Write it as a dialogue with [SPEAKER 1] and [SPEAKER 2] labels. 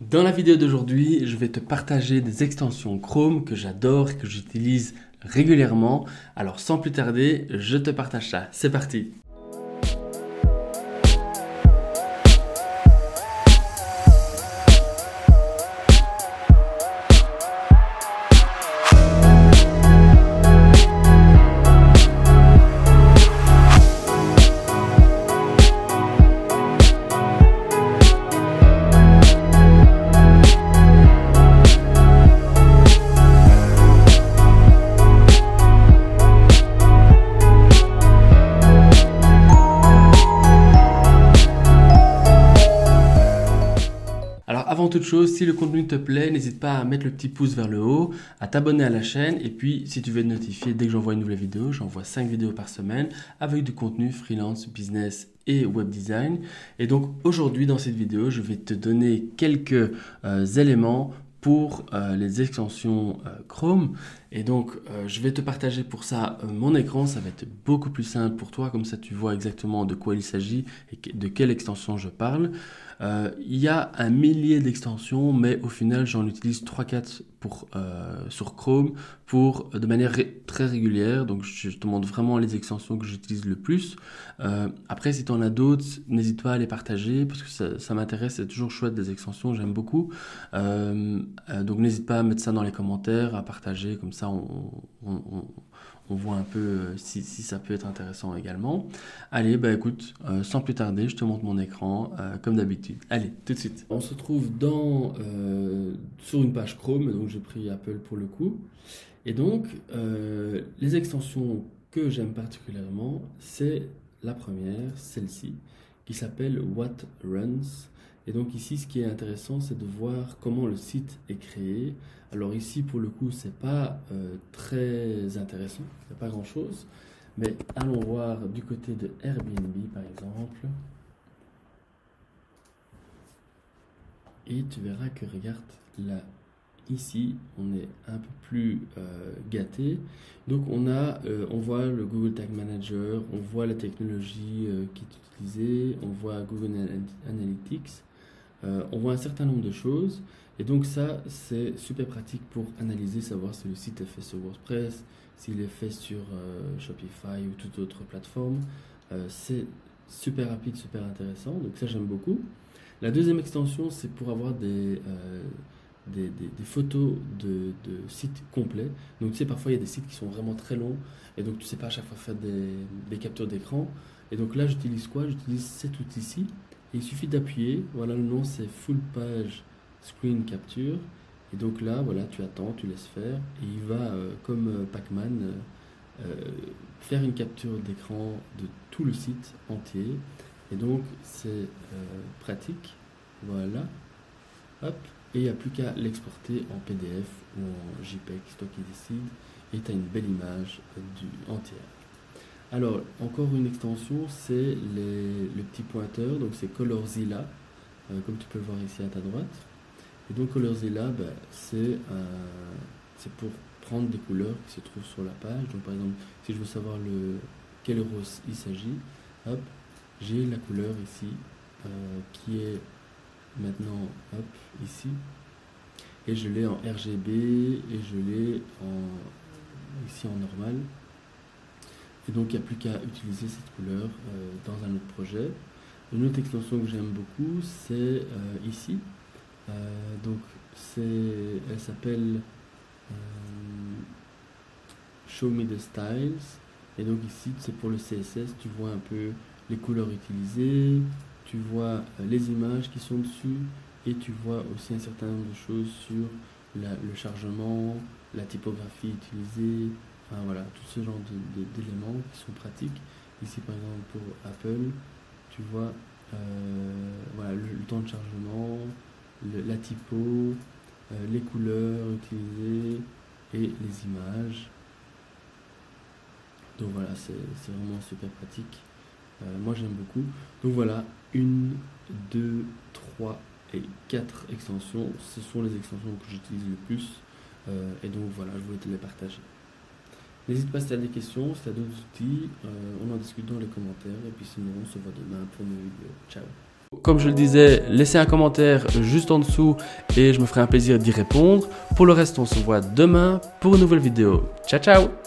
[SPEAKER 1] Dans la vidéo d'aujourd'hui, je vais te partager des extensions Chrome que j'adore et que j'utilise régulièrement. Alors sans plus tarder, je te partage ça. C'est parti! Avant toute chose, si le contenu te plaît, n'hésite pas à mettre le petit pouce vers le haut, à t'abonner à la chaîne et puis si tu veux être notifié dès que j'envoie une nouvelle vidéo, j'envoie 5 vidéos par semaine avec du contenu freelance, business et web design. Et donc aujourd'hui dans cette vidéo, je vais te donner quelques éléments pour les extensions Chrome. Et donc je vais te partager pour ça mon écran, ça va être beaucoup plus simple pour toi, comme ça tu vois exactement de quoi il s'agit et de quelle extension je parle. Il y a un millier d'extensions, mais au final j'en utilise 3-4 sur Chrome de manière très régulière. Donc je te montre vraiment les extensions que j'utilise le plus. Après si tu en as d'autres, n'hésite pas à les partager parce que ça m'intéresse, c'est toujours chouette des extensions, j'aime beaucoup. Donc n'hésite pas à mettre ça dans les commentaires, à partager, comme ça on voit un peu si ça peut être intéressant également. Allez, bah écoute, sans plus tarder, je te montre mon écran comme d'habitude. Allez, tout de suite. On se trouve sur une page Chrome, donc j'ai pris Apple pour le coup. Et donc, les extensions que j'aime particulièrement, c'est la première, celle-ci, qui s'appelle What Runs. Et donc ici, ce qui est intéressant, c'est de voir comment le site est créé. Alors ici, pour le coup, c'est pas très intéressant, il n'y a pas grand-chose. Mais allons voir du côté de Airbnb, par exemple. Et tu verras que, regarde, là, ici, on est un peu plus gâté. Donc on voit le Google Tag Manager, on voit la technologie qui est utilisée, on voit Google Analytics. On voit un certain nombre de choses et donc ça c'est super pratique pour analyser, savoir si le site est fait sur WordPress, s'il est fait sur Shopify ou toute autre plateforme. C'est super rapide, super intéressant, donc ça j'aime beaucoup. La deuxième extension c'est pour avoir des photos de sites complets. Donc tu sais, parfois il y a des sites qui sont vraiment très longs et donc tu sais pas à chaque fois faire des captures d'écran. Et donc là j'utilise quoi? J'utilise cet outil-ci. Il suffit d'appuyer, voilà, le nom c'est Full Page Screen Capture. Et donc là, voilà, tu attends, tu laisses faire et il va, comme Pac-Man, faire une capture d'écran de tout le site entier. Et donc c'est pratique, voilà, hop, et il n'y a plus qu'à l'exporter en PDF ou en JPEG, c'est toi qui décides, et tu as une belle image entière. Alors, encore une extension, c'est le petit pointeur, donc c'est Colorzilla, comme tu peux le voir ici à ta droite. Et donc Colorzilla, c'est pour prendre des couleurs qui se trouvent sur la page. Donc par exemple, si je veux savoir quel héros il s'agit, hop, j'ai la couleur ici, qui est maintenant, hop, ici. Et je l'ai en RGB, et je l'ai ici en normal. Et donc il n'y a plus qu'à utiliser cette couleur dans un autre projet. Une autre extension que j'aime beaucoup, c'est ici. Donc elle s'appelle Show Me the Styles. Et donc ici c'est pour le CSS, tu vois un peu les couleurs utilisées, tu vois les images qui sont dessus et tu vois aussi un certain nombre de choses sur le chargement, la typographie utilisée. Enfin voilà, tout ce genre d'éléments qui sont pratiques. Ici par exemple pour Apple, tu vois voilà, le temps de chargement, la typo, les couleurs utilisées et les images. Donc voilà, c'est vraiment super pratique. Moi j'aime beaucoup. Donc voilà, 1, 2, 3 et 4 extensions. Ce sont les extensions que j'utilise le plus. Et donc voilà, je voulais te les partager. N'hésite pas si tu as des questions, si tu as d'autres outils, on en discute dans les commentaires. Et puis sinon, on se voit demain pour une nouvelle vidéo. Ciao! Comme je le disais, laissez un commentaire juste en dessous et je me ferai un plaisir d'y répondre. Pour le reste, on se voit demain pour une nouvelle vidéo. Ciao ciao!